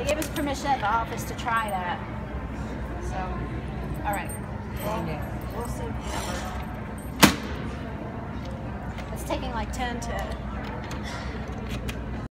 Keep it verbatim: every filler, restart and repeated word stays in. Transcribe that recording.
They gave us permission at the office to try that. So, all right. Well, we'll see. It's taking like ten to